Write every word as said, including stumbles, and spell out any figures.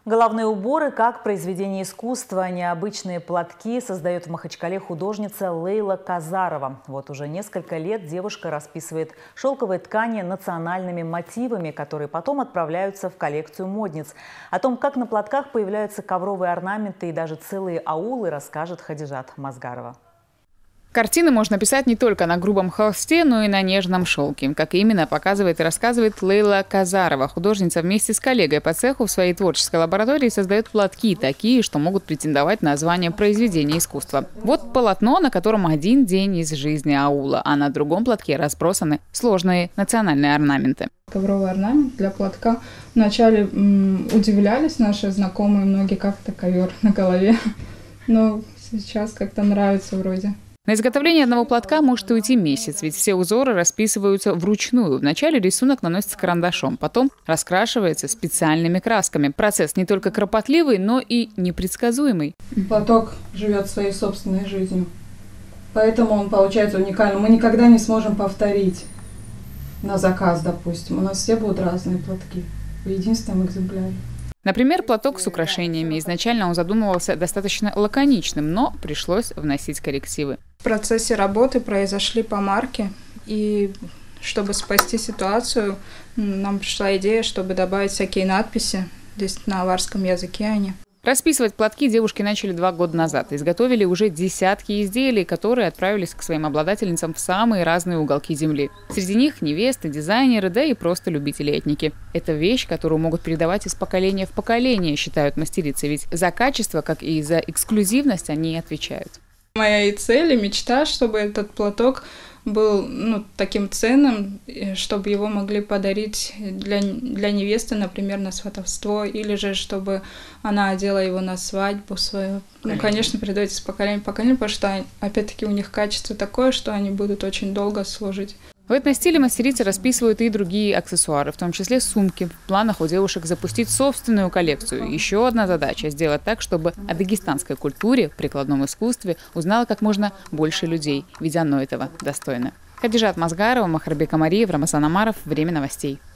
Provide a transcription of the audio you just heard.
Головные уборы как произведение искусства. Необычные платки создает в Махачкале художница Лейла Казарова. Вот уже несколько лет девушка расписывает шелковые ткани национальными мотивами, которые потом отправляются в коллекцию модниц. О том, как на платках появляются ковровые орнаменты и даже целые аулы, расскажет Хадижат Мазгарова. Картины можно писать не только на грубом холсте, но и на нежном шелке. Как именно, показывает и рассказывает Лейла Казарова. Художница вместе с коллегой по цеху в своей творческой лаборатории создает платки, такие, что могут претендовать на звание произведения искусства. Вот полотно, на котором один день из жизни аула, а на другом платке разбросаны сложные национальные орнаменты. Ковровый орнамент для платка. Вначале м, удивлялись наши знакомые многие, как это ковер на голове. Но сейчас как-то нравится вроде. На изготовление одного платка может уйти месяц, ведь все узоры расписываются вручную. Вначале рисунок наносится карандашом, потом раскрашивается специальными красками. Процесс не только кропотливый, но и непредсказуемый. Платок живет своей собственной жизнью, поэтому он получается уникальным. Мы никогда не сможем повторить на заказ, допустим. У нас все будут разные платки в единственном экземпляре. Например, платок с украшениями. Изначально он задумывался достаточно лаконичным, но пришлось вносить коррективы. В процессе работы произошли помарки, и чтобы спасти ситуацию, нам пришла идея, чтобы добавить всякие надписи. Здесь на аварском языке они. Расписывать платки девушки начали два года назад. Изготовили уже десятки изделий, которые отправились к своим обладательницам в самые разные уголки земли. Среди них невесты, дизайнеры, да и просто любители-этники. Это вещь, которую могут передавать из поколения в поколение, считают мастерицы, ведь за качество, как и за эксклюзивность они отвечают. Моя и цель, и мечта, чтобы этот платок был ну, таким ценным, чтобы его могли подарить для, для невесты, например, на сватовство, или же чтобы она одела его на свадьбу свою. Ну, конечно, передается из поколения в поколение, потому что, опять-таки, у них качество такое, что они будут очень долго служить. В этностиле мастерицы расписывают и другие аксессуары, в том числе сумки. В планах у девушек запустить собственную коллекцию. Еще одна задача – сделать так, чтобы о дагестанской культуре, прикладном искусстве узнало как можно больше людей, ведь оно этого достойно. Хадижат Мазгарова, Махарбек Амариев, Рамазан Амаров. Время новостей.